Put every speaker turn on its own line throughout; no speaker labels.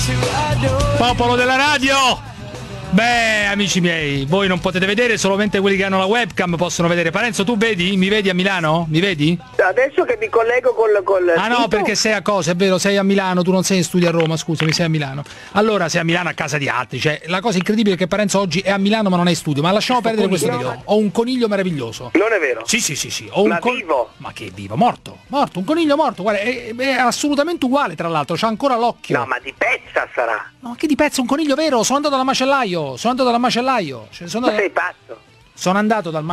Popolo della radio! Beh, amici miei, voi non potete vedere, solamente quelli che hanno la webcam possono vedere. Parenzo, tu vedi? Mi vedi a Milano? Mi vedi?
Adesso che mi collego col
Ah no,
sito...
perché sei a cosa, è vero, sei a Milano, tu non sei in studio a Roma, scusami, sei a Milano. Allora sei a Milano a casa di altri, cioè la cosa incredibile è che Parenzo oggi è a Milano ma non è in studio, ma lasciamo perdere questo video. Ho un coniglio meraviglioso.
Non è vero?
Sì. Ho un
vivo?
Ma che vivo? Morto, un coniglio morto, guarda, è assolutamente uguale tra l'altro, c'ha ancora l'occhio.
No, ma di pezza sarà.
No, che di pezzo, un coniglio vero, sono andato dal macellaio.
Ma sei pazzo?
Sono andato dal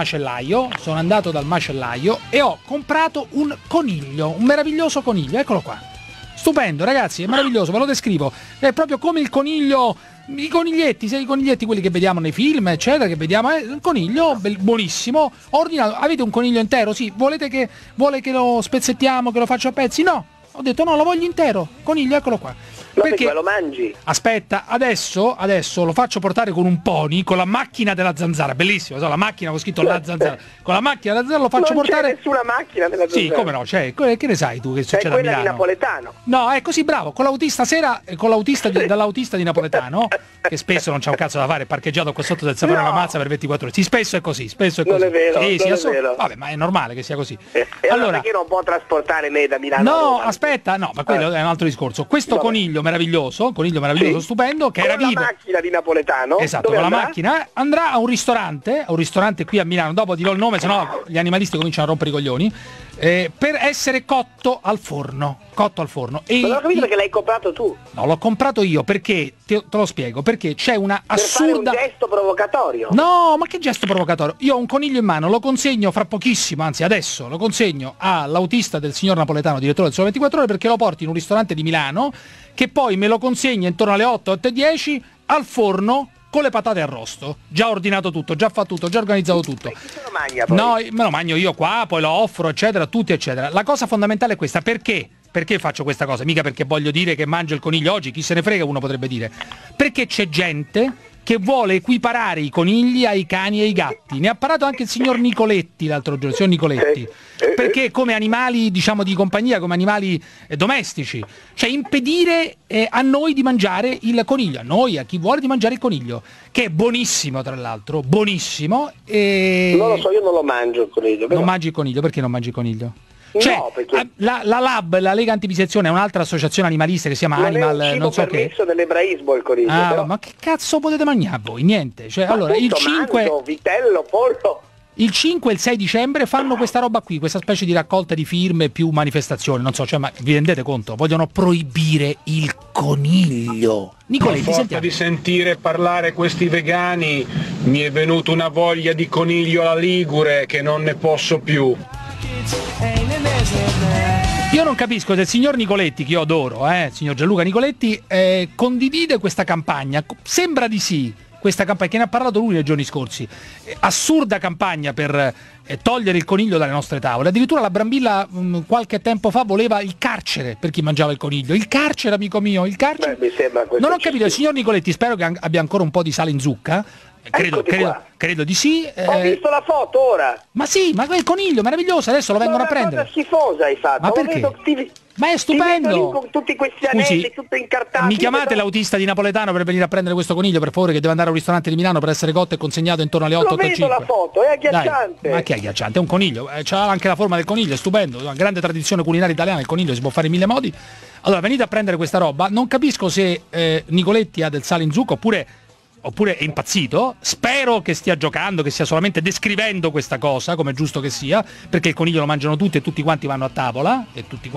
macellaio e ho comprato un coniglio, un meraviglioso coniglio, eccolo qua. Stupendo, ragazzi, è meraviglioso, ve lo descrivo. È proprio come il coniglio, i coniglietti, i coniglietti quelli che vediamo nei film, eccetera, che vediamo, il coniglio, buonissimo. Ho ordinato, avete un coniglio intero? Sì, vuole che lo spezzettiamo, che lo faccio a pezzi? No. Ho detto no, lo voglio intero, coniglio, eccolo qua.
No,
perché
lo mangi?
Aspetta, adesso lo faccio portare con un pony, con la macchina della zanzara, bellissimo, so, la macchina con scritto la zanzara. Con la macchina della zanzara lo faccio portare.
Non c'è nessuna macchina della zanzara.
Sì, come no, c'è. Che ne sai tu che succede a Milano?
È quella di Napoletano.
No, è così bravo, con l'autista sera, dall'autista di Napoletano, che spesso non c'ha un cazzo da fare, è parcheggiato qua sotto del sapore alla mazza per 24 ore. Sì, spesso è così.
Non è vero,
sì,
non è vero.
Vabbè, ma è normale che sia così.
E allora perché non può trasportare me da Milano?
No, aspetta, no, ma quello è un altro discorso. Questo coniglio meraviglioso, sì, stupendo, che era vivo.
Con la macchina di Napoletano.
Esatto, con la macchina andrà a un ristorante qui a Milano, dopo dirò il nome, sennò gli animalisti cominciano a rompere i coglioni, per essere cotto al forno. E
non ho capito perché l'hai comprato tu.
No, l'ho comprato io perché, te lo spiego, perché c'è una assurda...
Per fare un gesto provocatorio.
No, ma che gesto provocatorio? Io ho un coniglio in mano, lo consegno fra pochissimo, anzi adesso lo consegno all'autista del signor Napoletano, direttore del Sole 24 Ore, perché lo porti in un ristorante di Milano, che poi me lo consegna intorno alle 8:10 al forno con le patate arrosto. Già ordinato tutto, già fatto tutto, già organizzato tutto.
Chi se lo mangia poi?
No, me lo mangio io qua, poi lo offro, eccetera, tutti, eccetera. La cosa fondamentale è questa, perché? Perché faccio questa cosa? Mica perché voglio dire che mangio il coniglio oggi, chi se ne frega, uno potrebbe dire. Perché c'è gente che vuole equiparare i conigli ai cani e ai gatti. Ne ha parlato anche il signor Nicoletti l'altro giorno, il signor Nicoletti. Perché come animali, diciamo, di compagnia, come animali domestici. Cioè impedire a noi di mangiare il coniglio, a chi vuole di mangiare il coniglio, che è buonissimo tra l'altro, buonissimo.
Non lo so, io non lo mangio il coniglio. Però...
Non mangi il coniglio, perché non mangi il coniglio? Cioè,
no, perché...
la LAB, la Lega Antivivisezione, è un'altra associazione animalista che si chiama Animal,
è un
non so che.
dell'ebraismo il coniglio. Però...
ma che cazzo potete mangiare voi? Niente. Cioè, allora, il 5,
manzo, vitello, pollo.
Il 5 e il 6 dicembre fanno questa roba qui, questa specie di raccolta di firme più manifestazioni, non so, cioè, ma vi rendete conto? Vogliono proibire il coniglio. Nicoletti, sentiamo.
Di sentire parlare questi vegani mi è venuta una voglia di coniglio alla Ligure che non ne posso più.
Io non capisco se il signor Nicoletti, che io adoro, il signor Gianluca Nicoletti, condivide questa campagna. Sembra di sì, questa campagna, che ne ha parlato lui nei giorni scorsi. Assurda campagna per togliere il coniglio dalle nostre tavole. Addirittura la Brambilla qualche tempo fa voleva il carcere per chi mangiava il coniglio. Il carcere, amico mio, il carcere.
Beh, mi sembra
non ho capito, il signor Nicoletti, spero che abbia ancora un po' di sale in zucca. Credo di sì.
Ho visto la foto ora.
Ma sì, ma quel coniglio meraviglioso, adesso lo vengono a prendere.
Una cosa schifosa hai fatto.
Ma perché? Ma è stupendo.
Con tutti questi anelli, tutto incartato.
Mi chiamate l'autista di Napoletano per venire a prendere questo coniglio, per favore, che deve andare a un ristorante di Milano per essere cotto e consegnato intorno alle 8:05.
Ho visto la foto, è agghiacciante.
Dai, ma che è agghiacciante? È un coniglio, c'ha anche la forma del coniglio, è stupendo, una grande tradizione culinaria italiana, il coniglio si può fare in mille modi. Allora, venite a prendere questa roba. Non capisco se Nicoletti ha del sale in zucca oppure è impazzito. Spero che stia giocando, che stia solamente descrivendo questa cosa, come è giusto che sia, perché il coniglio lo mangiano tutti e tutti quanti vanno a tavola,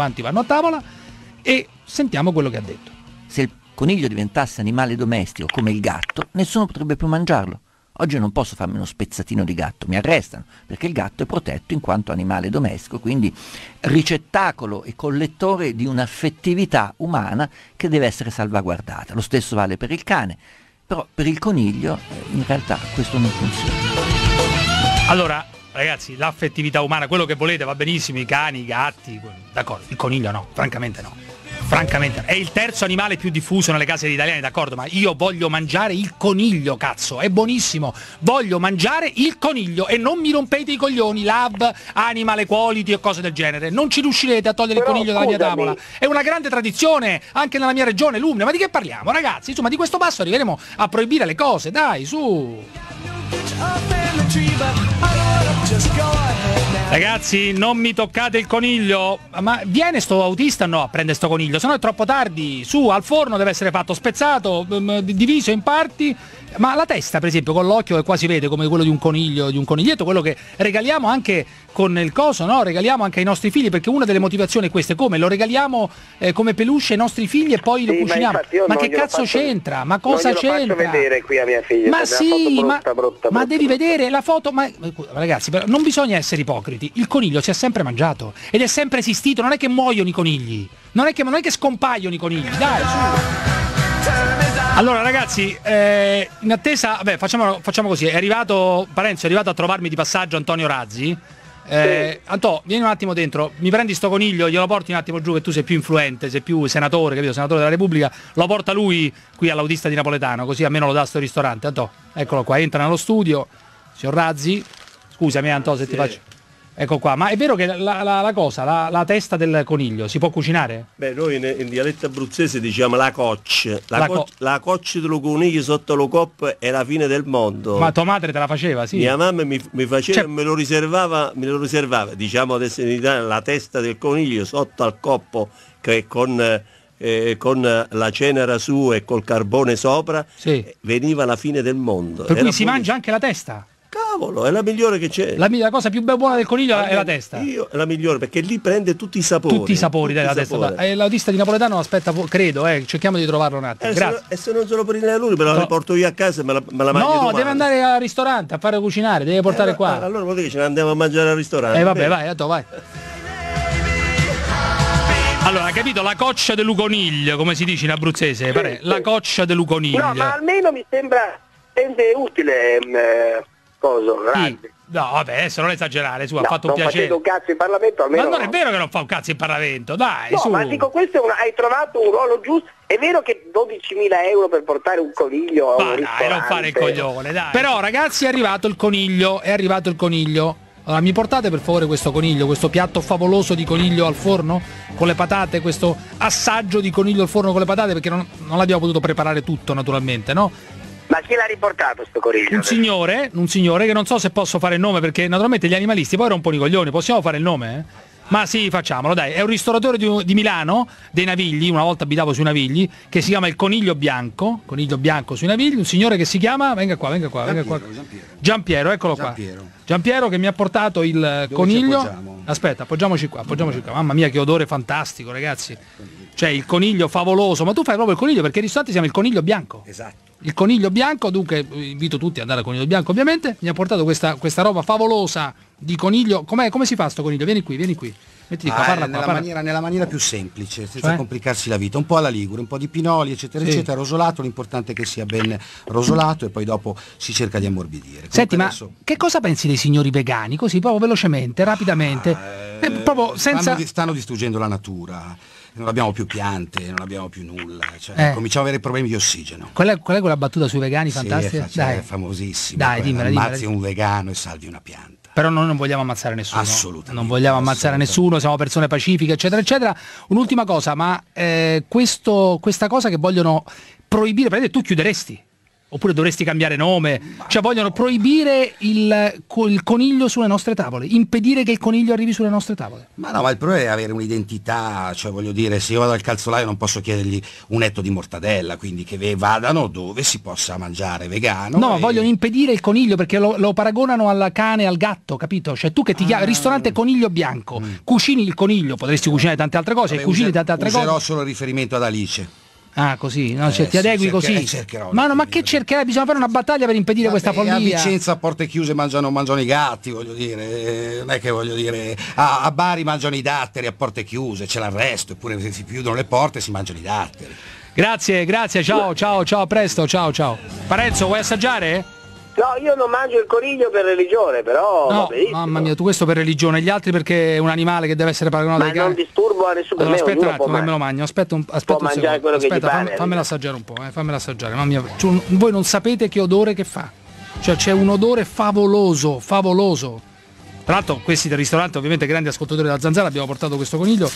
e sentiamo quello che ha detto.
Se il coniglio diventasse animale domestico come il gatto, nessuno potrebbe più mangiarlo. Oggi non posso farmi uno spezzatino di gatto, mi arrestano, perché il gatto è protetto in quanto animale domestico, quindi ricettacolo e collettore di un'affettività umana che deve essere salvaguardata. Lo stesso vale per il cane. Però per il coniglio in realtà questo non funziona.
Allora, ragazzi, l'affettività umana, quello che volete va benissimo, i cani, i gatti, d'accordo, il coniglio no, francamente no. Francamente, è il terzo animale più diffuso nelle case degli italiani, d'accordo, ma io voglio mangiare il coniglio, cazzo, è buonissimo. Voglio mangiare il coniglio e non mi rompete i coglioni, Lab, Animal Equality o cose del genere. Non ci riuscirete a togliere il coniglio dalla mia tavola. È una grande tradizione anche nella mia regione, l'Umbria. Ma di che parliamo, ragazzi? Insomma, di questo passo arriveremo a proibire le cose, dai, su. Ragazzi, non mi toccate il coniglio. Ma viene sto autista no a prendere sto coniglio, sennò è troppo tardi. Su, al forno deve essere fatto spezzato, diviso in parti. Ma la testa, per esempio, con l'occhio che quasi vede come quello di un coniglio, di un coniglietto, quello che regaliamo anche con il coso, no? Regaliamo anche ai nostri figli, perché una delle motivazioni è questa, come lo regaliamo come peluche ai nostri figli e poi lo cuciniamo. Ma che cazzo c'entra? Ma cosa c'entra?
Faccio vedere qui a mia figlia.
Ma sì,
brutta,
ma devi vedere la foto. Ma ragazzi, non bisogna essere ipocriti. Il coniglio si è sempre mangiato ed è sempre esistito. Non è che muoiono i conigli, non è che scompaiono i conigli. Dai, su. Allora ragazzi, in attesa, vabbè, facciamo così, è arrivato Parenzo, è arrivato a trovarmi di passaggio Antonio Razzi. Antò, vieni un attimo dentro, mi prendi sto coniglio, glielo porti un attimo giù, che tu sei più influente, sei più senatore, capito? Senatore della Repubblica, lo porta lui qui all'autista di Napoletano, così almeno lo dà sto ristorante. Antò, eccolo qua, entra nello studio, signor Razzi, scusami Antò se ti faccio... Ecco qua, ma è vero che la testa del coniglio si può cucinare?
Beh, noi in dialetto abruzzese diciamo la coccia. La coccia dello coniglio sotto lo coppo è la fine del mondo.
Ma tua madre te la faceva, sì?
Mia mamma mi faceva, cioè... me lo riservava, diciamo adesso in Italia, la testa del coniglio sotto al coppo che con la cenera su e col carbone sopra, sì, veniva la fine del mondo.
Per cui si mangia anche la testa?
Cavolo, è la migliore che c'è.
La cosa più buona del coniglio è la testa.
È la migliore perché lì prende tutti i sapori.
Tutti i sapori della testa. L'autista di Napoletano aspetta, credo, cerchiamo di trovarlo un attimo.
E se non se lo prende lui, me la porto io a casa e me la mangio.
No, deve andare al ristorante a fare cucinare, deve portare qua.
Allora vuol dire che ce ne andiamo a mangiare al ristorante.
Vabbè, vai. Allora, capito, la coccia dell'uconiglio, come si dice in abruzzese, la coccia dell'uconiglio.
No, ma almeno mi sembra utile.
Sì. No, vabbè, adesso non esagerare, su, ha fatto un piacere.
Non un cazzo in Parlamento, almeno.
Ma non è vero che non fa un cazzo in Parlamento, dai,
no,
su.
Ma dico, questo hai trovato un ruolo giusto. È vero che 12.000 euro per portare un coniglio a un ristorante.
Dai, non fare il coglione, dai. Però, ragazzi, è arrivato il coniglio. Allora, mi portate per favore questo coniglio, questo piatto favoloso di coniglio al forno con le patate, questo assaggio di coniglio al forno con le patate, perché non l'abbiamo potuto preparare tutto, naturalmente, no?
Ma chi l'ha riportato sto coniglio?
Un signore che non so se posso fare il nome, perché naturalmente gli animalisti poi rompono i coglioni. Possiamo fare il nome? Ma sì, facciamolo, dai. È un ristoratore di Milano, dei Navigli, una volta abitavo sui Navigli, che si chiama il Coniglio Bianco sui Navigli, un signore che si chiama, venga qua. Giampiero, eccolo qua. Giampiero che mi ha portato il coniglio. Aspetta, appoggiamoci qua. Mamma mia, che odore fantastico, ragazzi. Cioè, il coniglio favoloso, ma tu fai proprio il coniglio, perché il ristorante si chiama il Coniglio Bianco.
Esatto.
Il coniglio bianco, dunque invito tutti ad andare al Coniglio Bianco, ovviamente. Mi ha portato questa roba favolosa di coniglio. Come si fa sto coniglio? Vieni qui. Mettiti qua, parla qua.
Nella maniera più semplice, senza complicarsi la vita. Un po' alla ligure, un po' di pinoli, eccetera, rosolato. L'importante è che sia ben rosolato e poi dopo si cerca di ammorbidire.
Senti, adesso... ma che cosa pensi dei signori vegani? Così, proprio velocemente, rapidamente. Proprio senza...
Stanno distruggendo la natura. Non abbiamo più piante, non abbiamo più nulla, cominciamo ad avere problemi di ossigeno.
Qual è quella battuta sui vegani fantastica?
È famosissima.
Dai, dimmela.
Ammazzi un vegano e salvi una pianta.
Però noi non vogliamo ammazzare nessuno.
Assolutamente.
Non vogliamo ammazzare nessuno, siamo persone pacifiche, eccetera. Un'ultima cosa, ma questa cosa che vogliono proibire, praticamente tu chiuderesti? Oppure dovresti cambiare nome? Cioè vogliono proibire il coniglio sulle nostre tavole, impedire che il coniglio arrivi sulle nostre tavole.
Ma no, ma il problema è avere un'identità, cioè voglio dire, se io vado al calzolaio non posso chiedergli un etto di mortadella, quindi che vadano dove si possa mangiare vegano.
No, vogliono impedire il coniglio perché lo paragonano al cane e al gatto, capito? Cioè tu che ti chiami ristorante Coniglio Bianco, cucini il coniglio, potresti cucinare tante altre cose, cucini tante altre cose.
Userò solo riferimento ad Alice.
Ah, così, no, ti adegui così. Ma che cercherai? Bisogna fare una battaglia per impedire questa follia.
A Vicenza a porte chiuse mangiano i gatti, voglio dire. Non è che voglio dire. A Bari mangiano i datteri a porte chiuse, c'è l'arresto, eppure se si chiudono le porte si mangiano i datteri.
Grazie, ciao, a presto, ciao. Parenzo, vuoi assaggiare?
No, io non mangio il coniglio per religione, però
No,
va benissimo.
mamma mia, tu questo per religione, gli altri perché è un animale che deve essere paragonato
Ma
ai
non
cani.
disturbo a nessuno,
Allora,
per me
aspetta un
ognuno può
attimo che me lo
mangiare.
magno, aspetta un
Può mangiare
secondo.
quello che gli
Aspetta,
pare,
fammelo assaggiare un po', fammelo assaggiare, mamma mia. Voi non sapete che odore che fa. Cioè c'è un odore favoloso, favoloso. Tra l'altro questi del ristorante, ovviamente grandi ascoltatori della Zanzara, abbiamo portato questo coniglio.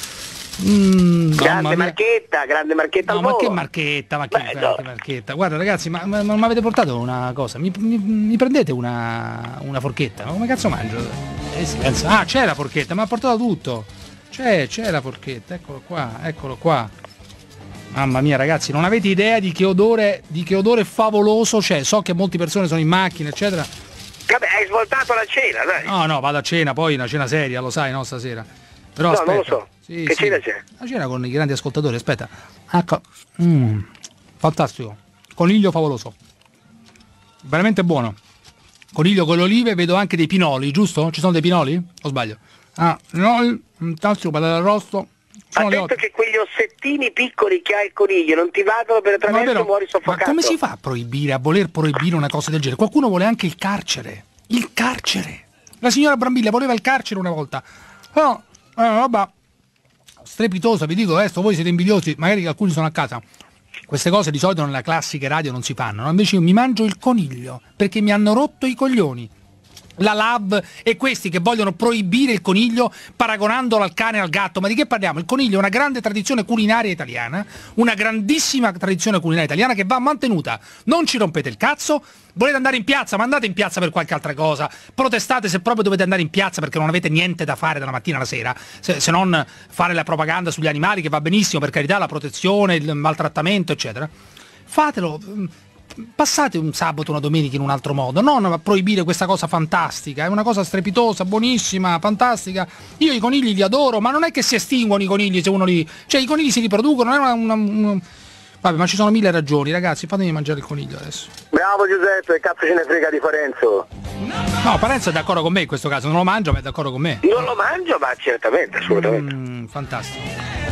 Grande marchetta
No,
al
ma
volo.
che marchetta, ma che,
Beh, no.
che marchetta. Guarda ragazzi, ma non mi avete portato una cosa? Mi prendete una forchetta? Ma come cazzo mangio? Sì, penso. Ah, c'è la forchetta, mi ha portato tutto. C'è la forchetta, eccolo qua. Mamma mia ragazzi, non avete idea di che odore favoloso c'è. So che molte persone sono in macchina, eccetera.
Vabbè, hai svoltato la cena, dai.
No, vado a cena, poi una cena seria, lo sai, no, stasera. Però
No,
aspetta.
non lo so.
Sì,
Che
sì.
cena c'è?
La cena con i grandi ascoltatori, aspetta. Ecco. Fantastico. Coniglio favoloso. Veramente buono. Coniglio con le olive, vedo anche dei pinoli, giusto? Ci sono dei pinoli? O sbaglio? Ah, pinoli, fantastico, padella arrosto. Sono le
Attento che quegli ossettini piccoli che ha il coniglio non ti vadano per attraverso e muori
Ma
soffocato.
come si fa a proibire, a voler proibire una cosa del genere? Qualcuno vuole anche il carcere. Il carcere. La signora Brambilla voleva il carcere una volta. No, vabbè. Strepitosa, vi dico adesso, voi siete invidiosi, magari alcuni sono a casa. Queste cose di solito nelle classiche radio non si fanno, no? Invece io mi mangio il coniglio, perché mi hanno rotto i coglioni. La LAV e questi che vogliono proibire il coniglio paragonandolo al cane e al gatto. Ma di che parliamo? Il coniglio è una grande tradizione culinaria italiana, una grandissima tradizione culinaria italiana che va mantenuta. Non ci rompete il cazzo. Volete andare in piazza? Ma andate in piazza per qualche altra cosa. Protestate se proprio dovete andare in piazza perché non avete niente da fare dalla mattina alla sera, se non fare la propaganda sugli animali, che va benissimo, per carità, la protezione, il maltrattamento, eccetera. Fatelo. Passate un sabato, una domenica in un altro modo, non a proibire questa cosa fantastica, è una cosa strepitosa, buonissima, fantastica. Io i conigli li adoro, ma non è che si estinguono i conigli se uno li... Cioè i conigli si riproducono, non è Vabbè, ma ci sono mille ragioni, ragazzi, fatemi mangiare il coniglio adesso.
Bravo Giuseppe, cazzo ce ne frega di Parenzo.
No, Parenzo è d'accordo con me in questo caso, non lo mangio, ma è d'accordo con me.
Non lo mangio, ma certamente, assolutamente.
Fantastico.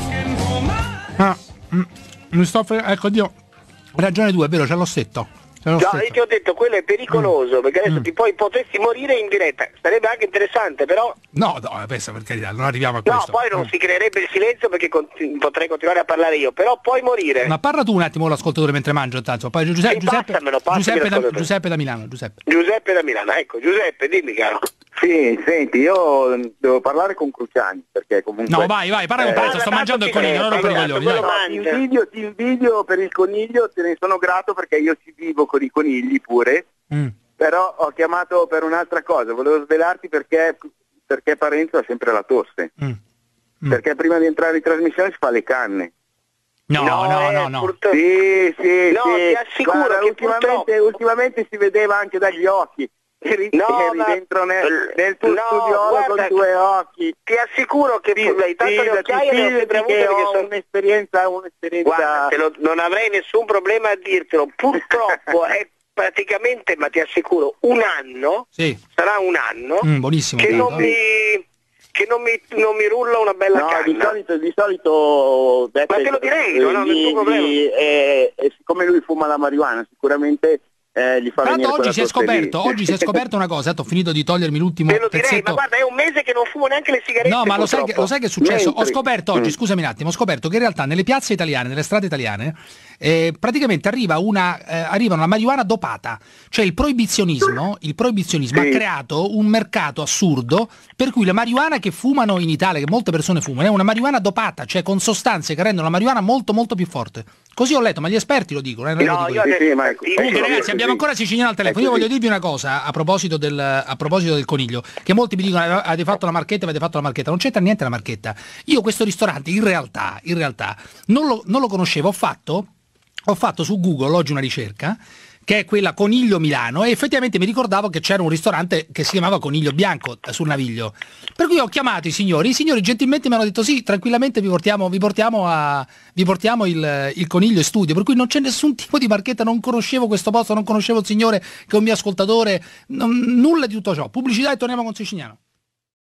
Mi sto ecco, Dio. Ragione tu, è vero, c'è l'ossetto.
No, io ti ho detto, quello è pericoloso, perché adesso potresti morire in diretta. Sarebbe anche interessante, però...
No, pensa, per carità, non arriviamo a questo.
No, poi non si creerebbe il silenzio perché potrei continuare a parlare io, però puoi morire.
Ma parla tu un attimo l'ascoltatore mentre mangio, intanto. Poi Giuseppe da Milano.
Giuseppe da Milano, ecco, Giuseppe, dimmi caro.
Sì, senti, io devo parlare con Cruciani, perché comunque...
No, vai, parla con Parenzo, sto mangiando il coniglio, non rompere i coglioni.
Ti invidio per il coniglio, te ne sono grato perché io ci vivo con i conigli pure, però ho chiamato per un'altra cosa, volevo svelarti perché Parenzo ha sempre la tosse, perché prima di entrare in trasmissione si fa le canne.
No.
Sì,
no, ti assicuro. Guarda,
che ultimamente si vedeva anche dagli occhi. Eri dentro nel tuo studiolo con due occhi.
Ti assicuro che tanto le occhiaie le ho sempre avute perché sono
un'esperienza.
Guarda, non avrei nessun problema a dirtelo. Purtroppo è praticamente, ma ti assicuro, un anno, sarà un anno,
buonissimo,
che non mi rulla una bella canna.
Di solito
ma te lo direi, non ho nessun problema.
Siccome lui fuma la marijuana, sicuramente gli fa venire
oggi si è scoperto una cosa, ho finito di togliermi l'ultimo
te lo direi,
pezzetto.
ma guarda, è un mese che non fumo neanche le sigarette.
No, ma lo sai che è successo?
Mentre...
Ho scoperto oggi, scusami un attimo, ho scoperto che in realtà nelle piazze italiane, nelle strade italiane, praticamente arriva una marijuana dopata. Cioè il proibizionismo ha creato un mercato assurdo per cui la marijuana che fumano in Italia, che molte persone fumano, è una marijuana dopata, cioè con sostanze che rendono la marijuana molto molto più forte. Così ho letto, ma gli esperti lo dicono. Comunque ragazzi, abbiamo ancora Siciliano al telefono. Io voglio dirvi una cosa a proposito del coniglio, che molti mi dicono avete fatto la marchetta. Non c'entra niente la marchetta. Io questo ristorante in realtà non lo conoscevo. Ho fatto su Google oggi una ricerca che è quella Coniglio Milano, e effettivamente mi ricordavo che c'era un ristorante che si chiamava Coniglio Bianco sul Naviglio, per cui ho chiamato i signori gentilmente mi hanno detto sì, tranquillamente vi portiamo il coniglio in studio, per cui non c'è nessun tipo di marchetta, non conoscevo questo posto, non conoscevo il signore che è un mio ascoltatore, nulla di tutto ciò. Pubblicità e torniamo con Siciliano.